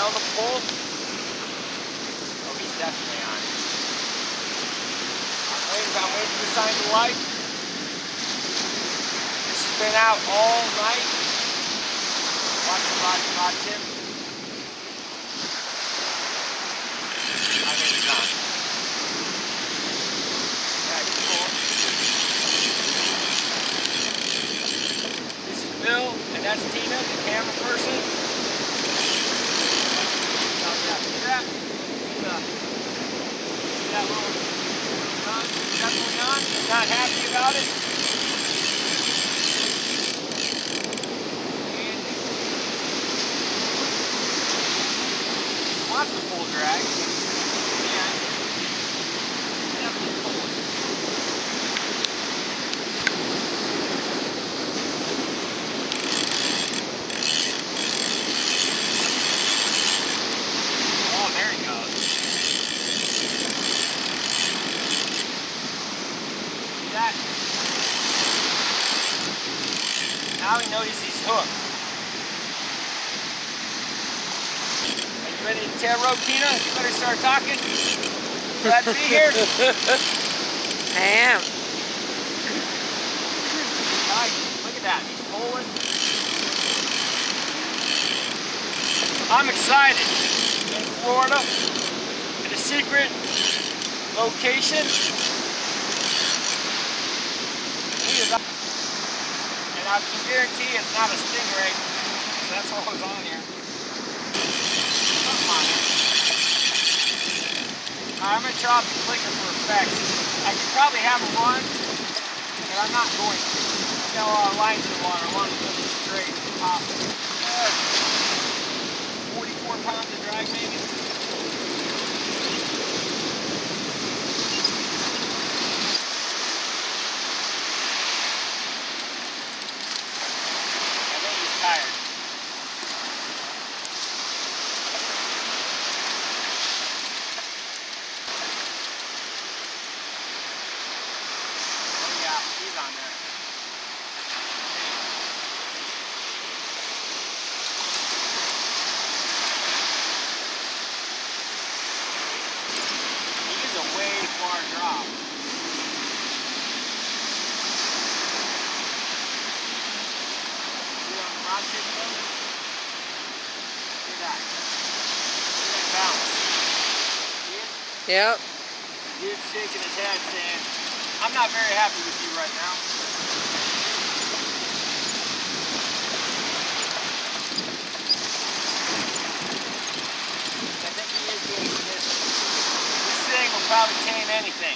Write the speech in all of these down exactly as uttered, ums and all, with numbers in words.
on the pole. Oh, he's definitely on. I'm waiting, I'm waiting for the signs of life. This has been out all night. Watch, watch, watch him. I think he's on. Yeah, he's cool. This is Bill, and that's Tina, the camera person. That, that little, little gun, that's going on. He's not happy about it. And he wants the full drag. And definitely pull it. That. Now he knows he's hooked. Are you ready to tear rope, Tina? You better start talking. Glad to be here. I am. Look at that. He's pulling. I'm excited. In Florida, at a secret location. And I can guarantee it's not a stingray. That's all that's on here. Something on here. I'm going to try the clicker for effects. I could probably have them run, but I'm not going to. You know, uh, lines in the water. I want to put it straight and pop. Uh, forty-four pounds of drag maybe. Tired. Oh yeah, he's on there. He is a way far drop. Look at that. Look at that bounce. See it? Yep. Dude's shaking his head saying, I'm not very happy with you right now. I think he is getting this. This thing will probably tame anything.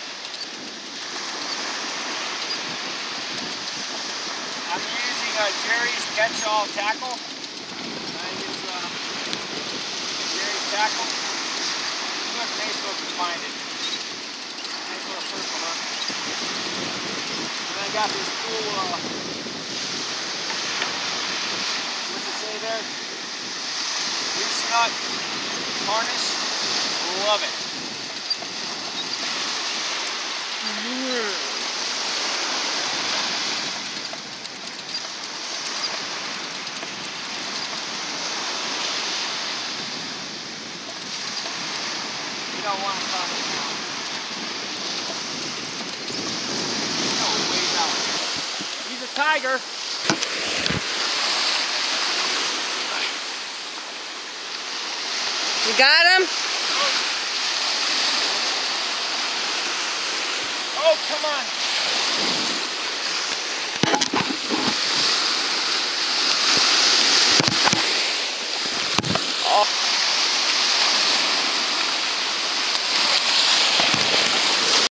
I'm using uh, Jerry's catch-all tackle. I use uh, Jerry's tackle. You go to Facebook and find it. Nice little circle hook. And I got this cool, uh, what's it say there? Grease nut harness. Love it. Mm-hmm. Don't want to come down. No way out. He's a tiger. You got him? Oh, oh come on.